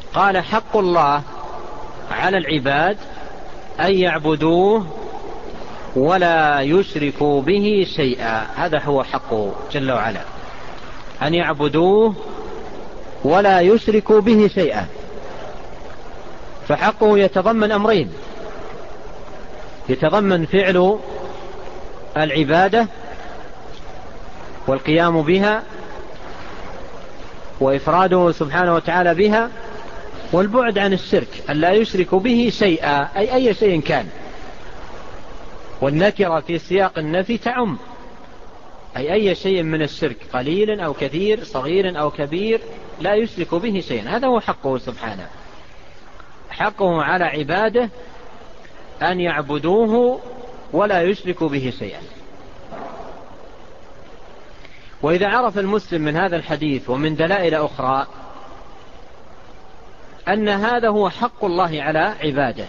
قال حق الله على العباد أن يعبدوه ولا يشركوا به شيئا. هذا هو حقه جل وعلا، أن يعبدوه ولا يشركوا به شيئا. فحقه يتضمن أمرين: يتضمن فعل العبادة والقيام بها وإفراده سبحانه وتعالى بها، والبعد عن الشرك، أن لا يشرك به شيئا، أي شيء كان. والنكرة في سياق النفي تعم، أي شيء من الشرك، قليل أو كثير، صغير أو كبير، لا يشرك به شيئا. هذا هو حقه سبحانه. حقه على عباده أن يعبدوه ولا يشركوا به شيئا. وإذا عرف المسلم من هذا الحديث ومن دلائل أخرى أن هذا هو حق الله على عباده،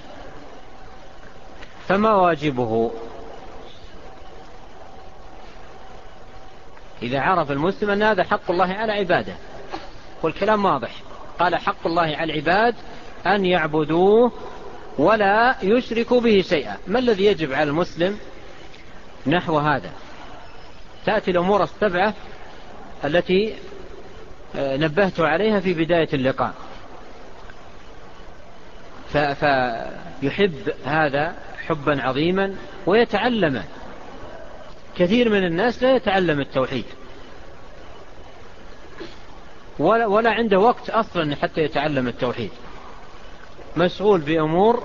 فما واجبه؟ إذا عرف المسلم أن هذا حق الله على عباده، والكلام واضح، قال حق الله على العباد أن يعبدوه ولا يشركوا به شيئا. ما الذي يجب على المسلم نحو هذا؟ تأتي الأمور السبعة التي نبهت عليها في بداية اللقاء. فيحب هذا حبا عظيما ويتعلمه. كثير من الناس لا يتعلم التوحيد ولا عنده وقت أصلا حتى يتعلم التوحيد، مشغول بأمور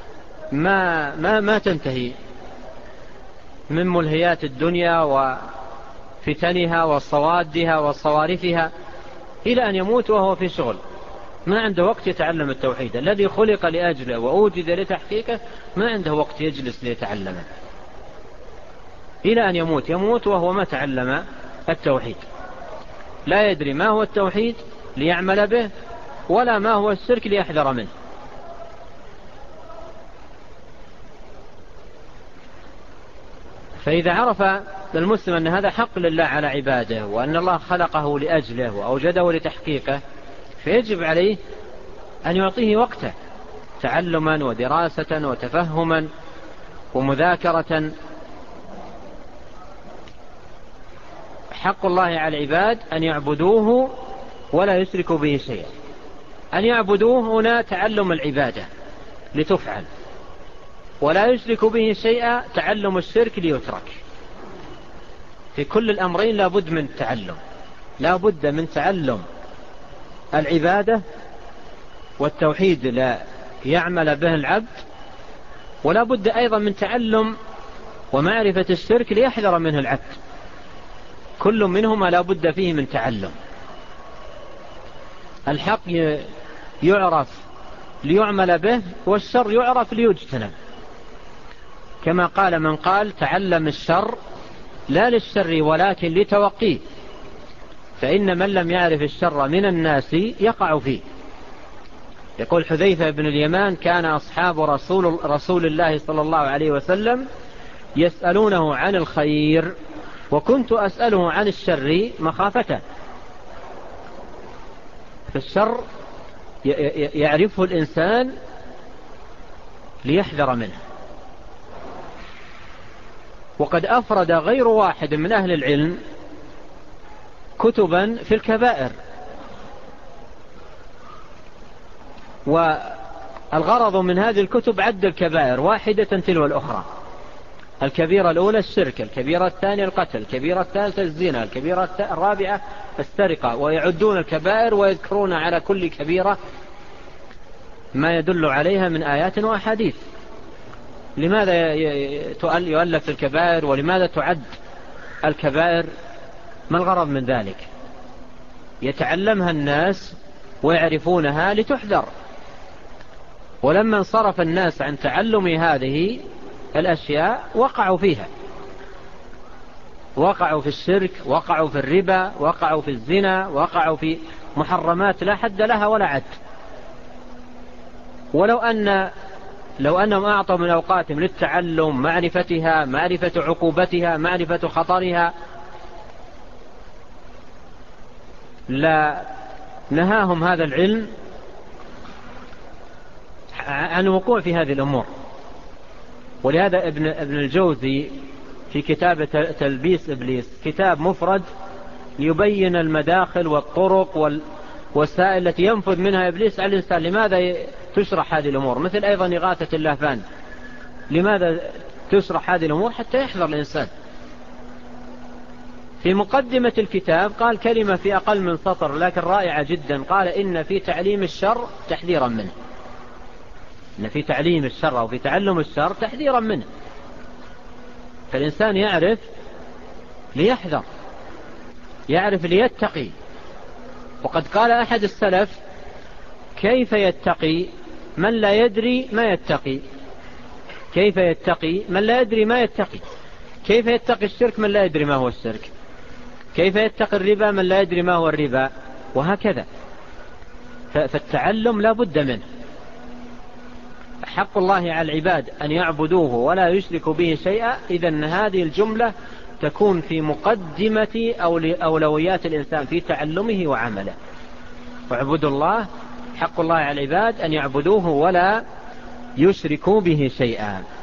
ما تنتهي من ملهيات الدنيا وفتنها وصوادها وصوارفها إلى أن يموت وهو في شغل، ما عنده وقت يتعلم التوحيد الذي خلق لأجله وأوجد لتحقيقه، ما عنده وقت يجلس ليتعلمه إلى أن يموت وهو ما تعلم التوحيد، لا يدري ما هو التوحيد ليعمل به ولا ما هو الشرك ليحذر منه. فإذا عرف المسلم أن هذا حق لله على عباده وأن الله خلقه لأجله وأوجده لتحقيقه، فيجب عليه أن يعطيه وقته تعلما ودراسة وتفهما ومذاكرة. حق الله على العباد أن يعبدوه ولا يشركوا به شيئا. أن يعبدوه هنا تعلم العبادة لتفعل، ولا يشركوا به شيئا تعلم الشرك ليترك. في كل الأمرين لا بد من التعلم، لا بد من تعلم العبادة والتوحيد لا يعمل به العبد، ولا بد أيضا من تعلم ومعرفة الشرك ليحذر منه العبد. كل منهما لا بد فيه من تعلم. الحق يعرف ليعمل به، والشر يعرف ليجتنب، كما قال من قال تعلم الشر لا للشر ولكن لتوقيه، فإن من لم يعرف الشر من الناس يقع فيه. يقول حذيفة بن اليمان كان أصحاب رسول الله صلى الله عليه وسلم يسألونه عن الخير وكنت أسأله عن الشر مخافته. فالشر يعرفه الإنسان ليحذر منه. وقد أفرد غير واحد من أهل العلم كتبا في الكبائر، والغرض من هذه الكتب عد الكبائر واحدة تلو الأخرى. الكبيرة الأولى الشرك، الكبيرة الثانية القتل، الكبيرة الثالثة الزنا، الكبيرة الرابعة السرقة، ويعدون الكبائر ويذكرون على كل كبيرة ما يدل عليها من آيات وأحاديث. لماذا يؤلف الكبائر ولماذا تعد الكبائر؟ ما الغرض من ذلك؟ يتعلمها الناس ويعرفونها لتحذر. ولما انصرف الناس عن تعلم هذه الأشياء وقعوا فيها، وقعوا في الشرك، وقعوا في الربا، وقعوا في الزنا، وقعوا في محرمات لا حد لها ولا عد. لو أنهم أعطوا من أوقاتهم للتعلم، معرفتها، معرفة عقوبتها، معرفة خطرها، لا نهاهم هذا العلم عن وقوع في هذه الأمور. ولهذا ابن الجوزي في كتاب تلبيس إبليس كتاب مفرد يبين المداخل والطرق والوسائل التي ينفذ منها إبليس على الإنسان. لماذا تشرح هذه الأمور؟ مثل أيضا إغاثة اللهفان، لماذا تشرح هذه الأمور؟ حتى يحذر الإنسان. في مقدمة الكتاب قال كلمة في أقل من سطر لكن رائعة جدا، قال إن في تعليم الشر تحذيرا منه. إن في تعليم الشر أو في تعلم الشر تحذيرا منه، فالإنسان يعرف ليحذر، يعرف ليتقي. وقد قال أحد السلف كيف يتقي من لا يدري ما يتقي؟ كيف يتقي من لا يدري ما يتقي؟ كيف يتقي الشرك من لا يدري ما هو الشرك؟ كيف يتقي الربا من لا يدري ما هو الربا؟ وهكذا. فالتعلم لا بد منه. حق الله على العباد أن يعبدوه ولا يشركوا به شيئا. إذن هذه الجملة تكون في مقدمة أولويات الإنسان في تعلمه وعمله. واعبدوا الله، حق الله على العباد أن يعبدوه ولا يشركوا به شيئا.